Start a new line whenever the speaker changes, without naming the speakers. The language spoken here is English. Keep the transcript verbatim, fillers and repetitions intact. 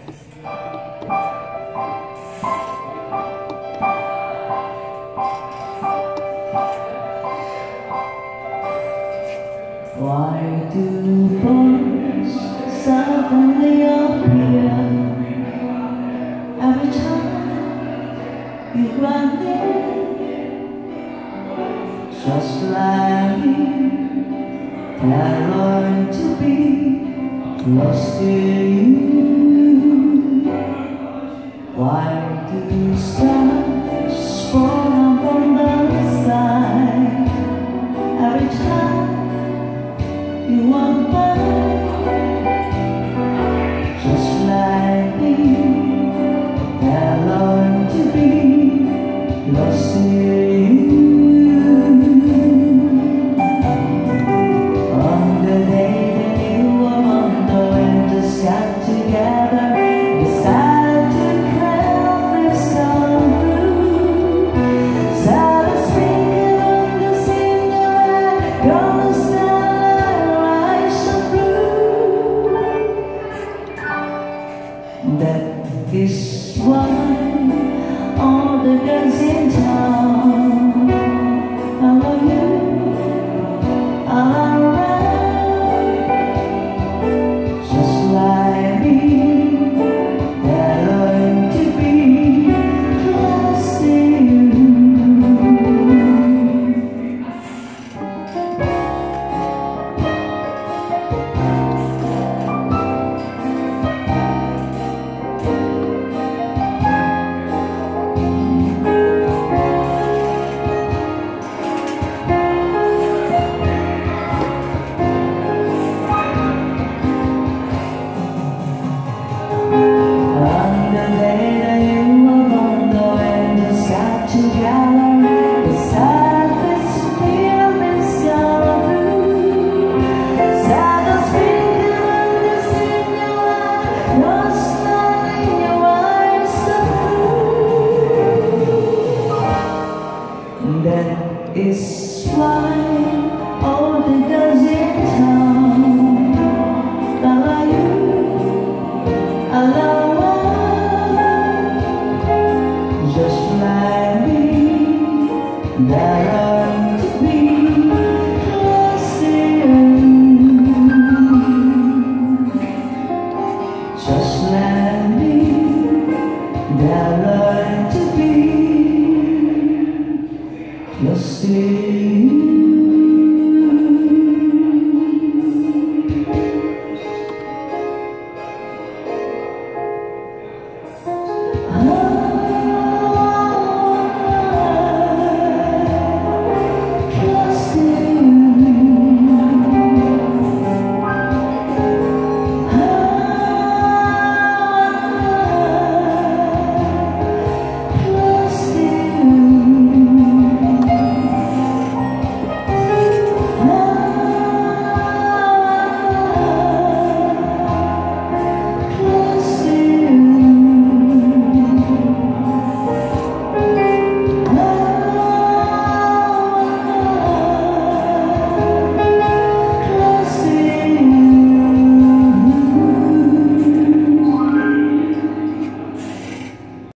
Why do boys suddenly appear every time you run in? Just like me, they're going to be lost in you. Why do stars fall from the sky every time you walk by? Just like me, they're going to be lost in you. On the day that you were on the wind just got together, decided to craft this come through. Silent speaking on the scene, gonna stand through. That is why all the girls in town follow you around. Just like me, they're going to be close to you. That is why all the girls in town follow you alone. Just like me, they're going to be close to you. Just like me, they're going to be lost in